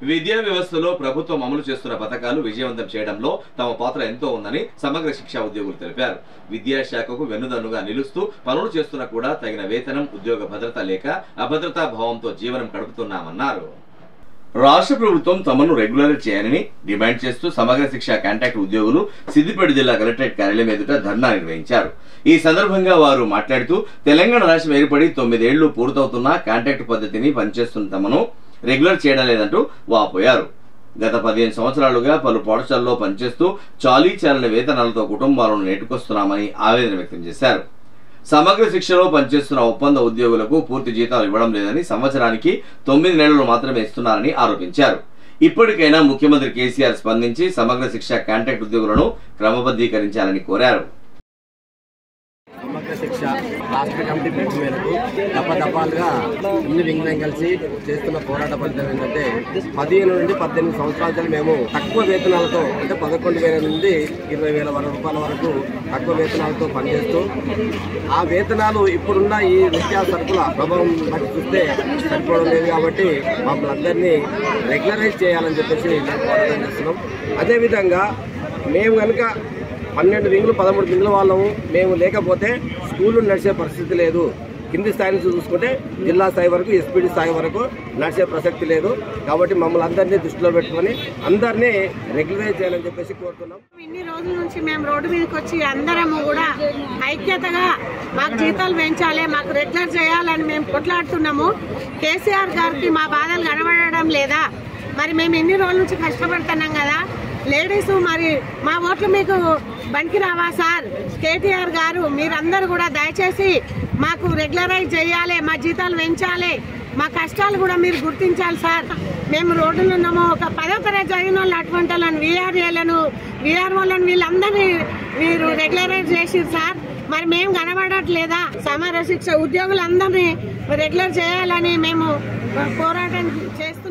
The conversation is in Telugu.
విద్యా వ్యవస్థలో ప్రభుత్వం అమలు చేస్తున్న పథకాలు విజయవంతం చేయడంలో తమ పాత్ర ఎంతో ఉందని సమగ్ర శిక్షా ఉద్యోగులు తెలిపారు. విద్యాశాఖకు వెన్నుదన్నుగా నిలుస్తూ పనులు చేస్తున్నా కూడా తగిన వేతనం, ఉద్యోగ భద్రత లేక అభద్రతా భావంతో జీవనం గడుపుతున్నామన్నారు. రాష్ట్ర ప్రభుత్వం తమను రెగ్యులరైజ్ చేయాలని డిమాండ్ చేస్తూ సమగ్ర శిక్ష కాంట్రాక్ట్ ఉద్యోగులు సిద్దిపేట జిల్లా కలెక్టరేట్ కార్యాలయం ఎదుట ధర్నా నిర్వహించారు. ఈ సందర్భంగా వారు మాట్లాడుతూ తెలంగాణ రాష్ట్రం ఏర్పడి 9 ఏళ్లు పూర్తవుతున్నా కాంట్రాక్ట్ పద్ధతిని పనిచేస్తున్న తమను రెగ్యులర్ చేయడం లేదంటూ వాపోయారు. గత 15 సంవత్సరాలుగా పలు పాఠశాలల్లో పనిచేస్తూ చాలీ చాలని వేతనాలతో కుటుంబాలను నెట్టుకొస్తున్నామని ఆవేదన వ్యక్తం చేశారు. సమగ్ర శిక్షలో పనిచేస్తున్న ఒప్పంద ఉద్యోగులకు పూర్తి జీతాలు ఇవ్వడం లేదని, సంవత్సరానికి 9 నెలలు మాత్రమే ఇస్తున్నారని ఆరోపించారు. ఇప్పటికైనా ముఖ్యమంత్రి కేసీఆర్ స్పందించి సమగ్ర శిక్ష కాంట్రాక్ట్ ఉద్యోగులను క్రమబద్ధీకరించాలని కోరారు. సమగ్ర శిక్ష రాష్ట్ర కమిటీ పిలుపు మేరకు దఫాలుగా అన్ని వింగ్లను కలిసి చేస్తున్న పోరాట ఫలితం ఏంటంటే 15 నుండి 18 సంవత్సరాల మేము తక్కువ వేతనాలతో అంటే 11,000 నుండి 20,000 రూపాయల వరకు తక్కువ వేతనాలతో పనిచేస్తూ ఆ వేతనాలు ఇప్పుడున్న ఈ విద్యా సరుకుల ప్రభావం బట్టి చూస్తే సరిపోవడం లేదు. కాబట్టి మమ్మల్ని అందరినీ రెగ్యులరైజ్ చేయాలని చెప్పేసి మేము పోరాటం చేస్తున్నాం. అదేవిధంగా మేము కనుక 12 వింగులు 13 వింగుల వాళ్ళము మేము లేకపోతే స్కూళ్ళు నడిచే పరిస్థితి లేదు. కింది స్థాయి నుంచి చూసుకుంటే జిల్లా స్థాయి వరకు, ఎస్పీడీ స్థాయి వరకు నడిచే ప్రసక్తి లేదు. కాబట్టి మమ్మల్ని అందరినీ దృష్టిలో పెట్టుకొని అందరినీ రెగ్యులరైజ్ చేయాలని చెప్పేసి కోరుతున్నాం. ఇన్ని రోజుల నుంచి మేము రోడ్డు మీదకి వచ్చి అందరము కూడా ఐక్యతగా మాకు జీతాలు పెంచాలి, మాకు రెగ్యులర్ చేయాలని మేము కొట్లాడుతున్నాము. కేసీఆర్ గారికి మా బాధలు కనబడడం లేదా? మరి మేము ఎన్ని రోజుల నుంచి కష్టపడుతున్నాం కదా లేడీస్, మరి మా ఓట్లు మీకు బండికి రావా సార్? కేటీఆర్ గారు మీరందరూ కూడా దయచేసి మాకు రెగ్యులరైజ్ చేయాలి, మా జీతాలు పెంచాలి, మా కష్టాలు కూడా మీరు గుర్తించాలి సార్. మేము రోడ్డులో ఉన్నాము. ఒక 10వ తరగతి చదివిన వాళ్ళు అటువంటి వాళ్ళని, వీఆర్ఏలను, వీఆర్ఓలను వీళ్ళందరినీ మీరు రెగ్యులరైజ్ చేసిరు సార్. మరి మేము కనబడట్లేదా? సమగ్ర శిక్ష ఉద్యోగులందరినీ రెగ్యులర్ చేయాలని మేము పోరాటం చేస్తూ